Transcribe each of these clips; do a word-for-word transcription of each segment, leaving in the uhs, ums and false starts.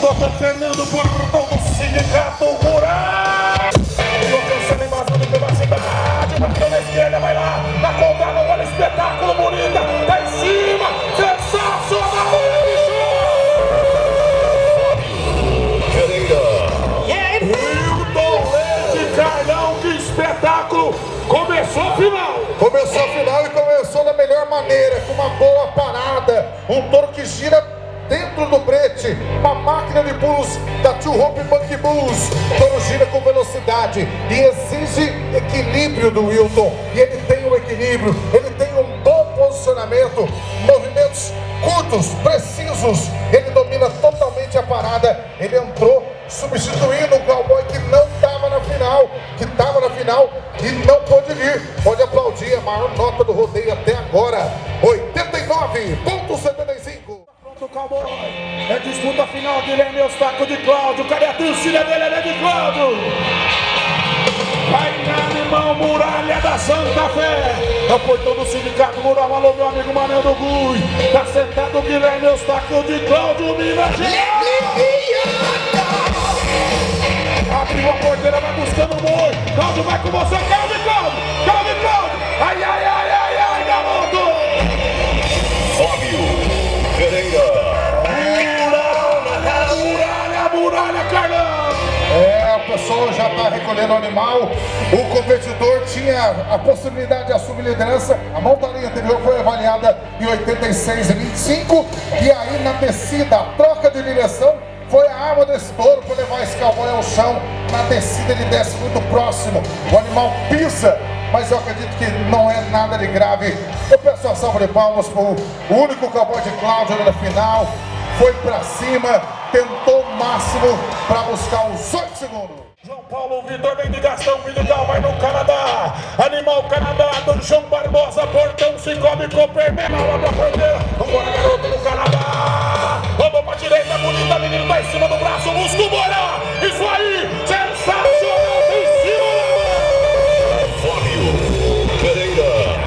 tô treinando por todo o sindicato rural. Tô pensando em vazando pela cidade. Bateu na esquerda, vai lá. Na contra, não olha espetáculo bonita. Tá em cima. Sensacional, bicho. Hilton Leite, Carlão, que espetáculo. Começou a final. Começou a final e começou da melhor maneira, com uma boa parada. Um touro que gira dentro do brete, uma máquina de pulos da Two Hope Monkey Bulls. O touro gira com velocidade e exige equilíbrio do Hilton. E ele tem um equilíbrio, ele tem um bom posicionamento, movimentos curtos, precisos. Ele domina totalmente a parada. Ele entrou substituindo um cowboy que não estava na final, que estava na final e não pôde vir. Pode aplaudir a maior nota do rodeio até agora, oitenta e nove vírgula setenta e cinco. Pronto, cowboy. É disputa final, Guilherme Eustáquio de Cláudio. Cadê a torcida dele? Ele é de Cláudio. Vai na animal, Muralha da Santa Fé. É o portão do sindicato rural. Alô, meu amigo Manel do Gui. Tá sentado o Guilherme Eustáquio de Cláudio, Minas Gerais. Abriu a porteira, vai buscando o boi. Cláudio vai com você, Cláudio, Cláudio, Cláudio, Cláudio. Ai, ai, ai, ai, ai, garoto. Fábio Pereira. Muralha, muralha, muralha, Carlão. É, o pessoal já está recolhendo o animal. O competidor tinha a possibilidade de assumir liderança. A montaria anterior foi avaliada em oitenta e seis vírgula vinte e cinco. E aí na descida, a troca de direção foi a arma desse touro para levar esse cowboy ao chão. Na descida ele desce muito próximo. O animal pisa, mas eu acredito que não é nada de grave. Eu peço a salva de palmas para o único cowboy de Cláudio na final. Foi para cima, tentou o máximo para buscar os oito segundos. João Paulo Vitor vem de Gastão Vidigal, vai no Canadá. Animal Canadá do João Barbosa, portão Cicobi Copperman, lá pra porteira. Vambora, garoto no Canadá. Vamos pra direita, bonita, menino tá em cima do braço, busca o Bora. Isso aí, sensacional, em cima da Fábio Pereira.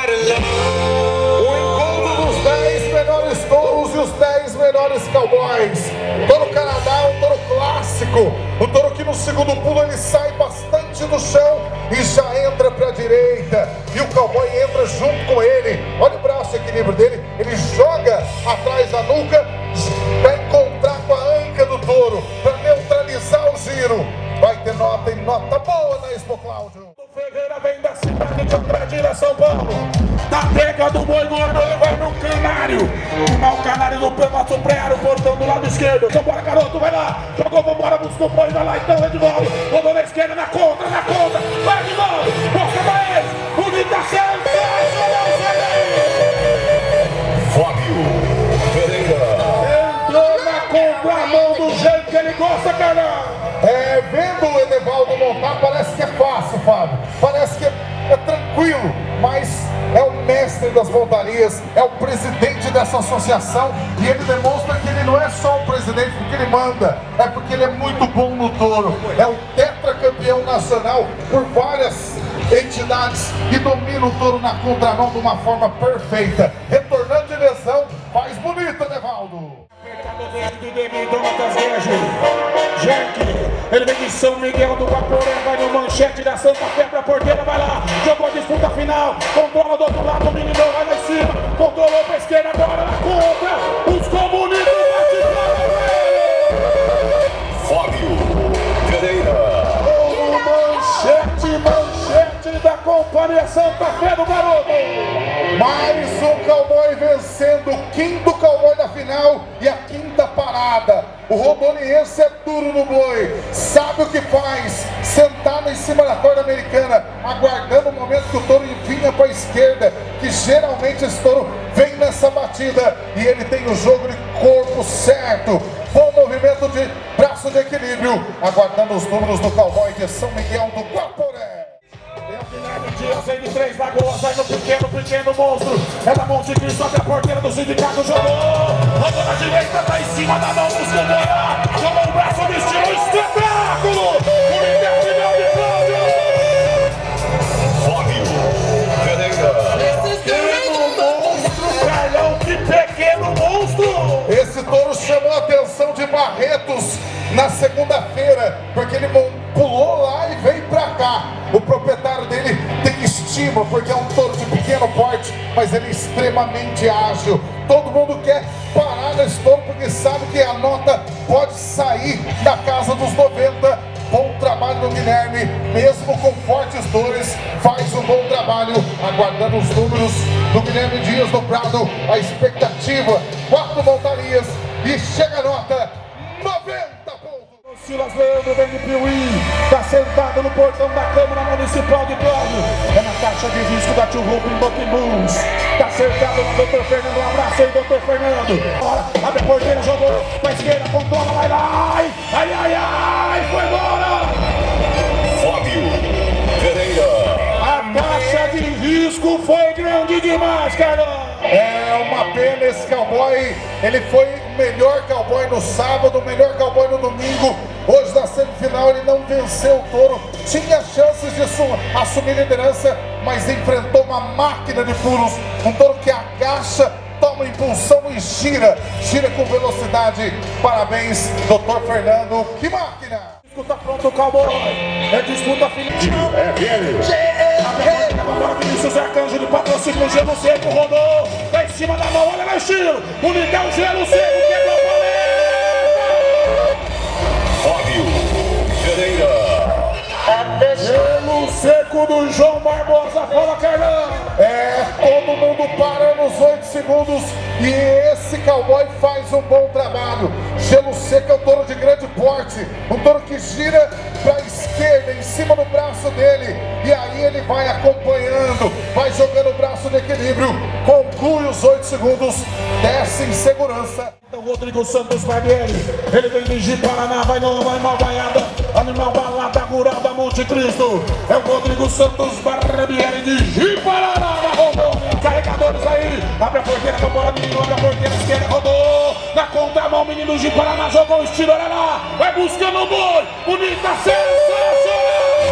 O encontro dos dez melhores touros e os dez melhores cowboys. Touro Canadá, um touro clássico. Um touro que no segundo pulo ele sai bastante do chão e já entra para a direita. E o cowboy entra junto com ele. Olha o braço de equilíbrio dele. Ele joga atrás da nuca para encontrar com a anca do touro, para neutralizar o giro. Vai ter nota e nota boa na Expo Cláudio. O Ferreira vem da cidade de Andradina, São Paulo. Da pega do boi gordo, ele vai no canário. O canário do pedaço pré-área, o portão do lado esquerdo. Vambora, garoto, vai lá. Jogou, vambora, buscou o boi, vai lá, então, Edvaldo. Rodou na esquerda, na contra, na contra. Vai, Edvaldo, mostra pra eles. Bonita sensacional, sai daí. Fábio Pereira. Entrou na contramão do jeito que ele gosta, caramba. É, vendo o Edevaldo montar, parece que é fácil, Fábio. Parece que é, é tranquilo, mas é o mestre das montarias, é o presidente dessa associação e ele demonstra que ele não é só o presidente porque ele manda, é porque ele é muito bom no touro. É o tetracampeão nacional por várias entidades e domina o touro na contramão de uma forma perfeita. Retornando de direção, faz bonito, Edevaldo. Jack, ele vem de São Miguel do Guaporé, vai no manchete da Santa Fé pra porteira, vai lá, jogou a disputa final, controla do outro lado, o meninão vai lá em cima, controlou pra esquerda, agora na contra, os comunistas bate Fábio Pereira. manchete, manchete da Companhia Santa Fé do garoto. Mais um cowboy vencendo, o quinto cowboy da final e a quinta parada. O rondoniense é duro no boi, sabe o que faz, sentado em cima da corda americana, aguardando o momento que o touro vinha para a esquerda, que geralmente esse touro vem nessa batida e ele tem o jogo de corpo certo, bom movimento de braço de equilíbrio, aguardando os números do cowboy de São Miguel do Guaporé. Dias vem de Três Lagoas, vai no pequeno, pequeno monstro. É da Monte Cristo até a porteira do sindicato, jogou. Rodou na direita, tá em cima da mão, buscou o boiar. Jogou o braço do estilo, espetáculo. O Internacional de Cláudio. Fábio Pereira. Pequeno monstro, Carlão, que pequeno monstro. Esse touro chamou a atenção de Barretos, estima, porque é um touro de pequeno porte, mas ele é extremamente ágil. Todo mundo quer parar nesse touro porque sabe que a nota pode sair da casa dos noventa. Bom trabalho do Guilherme, mesmo com fortes dores, faz um bom trabalho, aguardando os números do Guilherme Dias do Prado. A expectativa, quatro montarias e chega a nota noventa pontos. Silas Leandro vem de Piuí, tá sentado no portão da Câmara Municipal de Plano. É na caixa de risco da Tio Rupo em Boquimbus. Tá cercado lá, doutor Fernando. Um abraço aí, doutor Fernando. Bora, abre a porteira, jogou pra esquerda, controla, vai lá. Ai, ai, ai, ai, foi embora. Fábio Pereira. A caixa de risco foi grande demais, cara. É uma pena esse cowboy, ele foi o melhor cowboy no sábado, o melhor cowboy no domingo. Hoje na semifinal ele não venceu o touro, tinha chances de assumir liderança, mas enfrentou uma máquina de pulos, um touro que agacha, toma impulsão e gira, gira com velocidade. Parabéns, doutor Fernando, que máquina! Disputa pronto, cowboy, é disputa final. É dele! Agora Vinícius Arcanjo de patrocínio, Gelo Seco, rodou, tá em cima da mão, olha lá o estilo, bonitão, Gelo Seco, quebrou a paleta. Fábio Pereira. Gelo Seco do João Barbosa, fala Carlão. É, todo mundo para nos oito segundos e esse cowboy faz um bom trabalho. Gelo Seco é um touro de grande porte, um touro que gira para a esquerda, em cima do braço dele, e aí ele vai acompanhando, vai jogando o braço de equilíbrio, conclui os oito segundos, desce em segurança. Então Rodrigo Santos Barbieri, ele vem de Ji-Paraná, vai no animal baiada, animal balada rural da Monte Cristo. É o Rodrigo Santos Barbieri de Ji-Paraná, na Rondônia. Carregadores aí, abre a porteira com a bola, menino, abre a porteira esquerda, rodou, na contramão, menino Ji-Paraná, jogou o estilo, olha lá, vai buscando o boi, bonita, sensacional!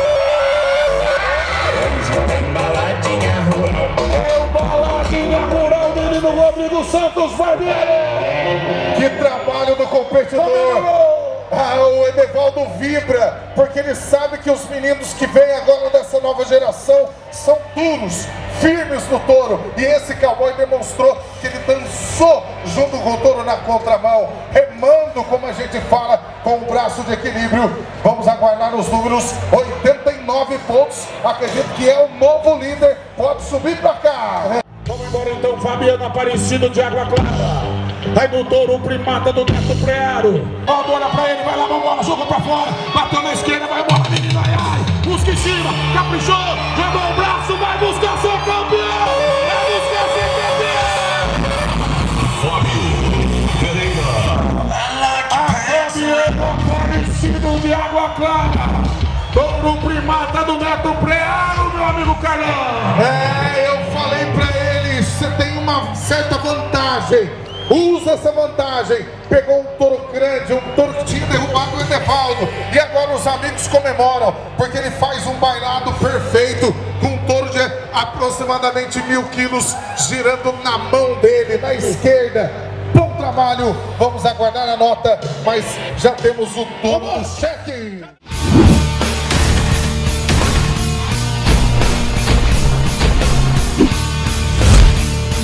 É o baladinha rural, menino Rodrigo Santos Barbieri. Que trabalho do competidor! Ah, o Edevaldo vibra, porque ele sabe que os meninos que vêm agora dessa nova geração são duros, firmes no touro. E esse cowboy demonstrou que ele dançou junto com o touro na contramão, remando, como a gente fala, com o braço de equilíbrio. Vamos aguardar os números, oitenta e nove pontos, acredito que é o novo líder, pode subir pra cá. Vamos embora então, Fabiano Aparecido de Água Clara. Vai no touro, o primata do Neto Prearo. Ó, bola pra ele, vai lá, vambora, jogou pra fora. Bateu na esquerda, vai embora, menino, ai, ai. Busca em cima, caprichou, jogou o braço, vai buscar ser campeão. Vai buscar ser campeão. Fábio Pereira. Fabiano Aparecido de Água Clara. Touro, primata do Neto Prearo, meu amigo Carlão. É, eu falei pra ele, você tem uma certa vantagem. Usa essa vantagem. Pegou um touro grande, um touro que tinha derrubado o Edevaldo. E agora os amigos comemoram, porque ele faz um bailado perfeito com um touro de aproximadamente mil quilos girando na mão dele, na esquerda. Bom trabalho, vamos aguardar a nota, mas já temos o touro no cheque.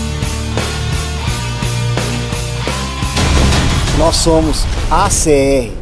Nós somos A C R.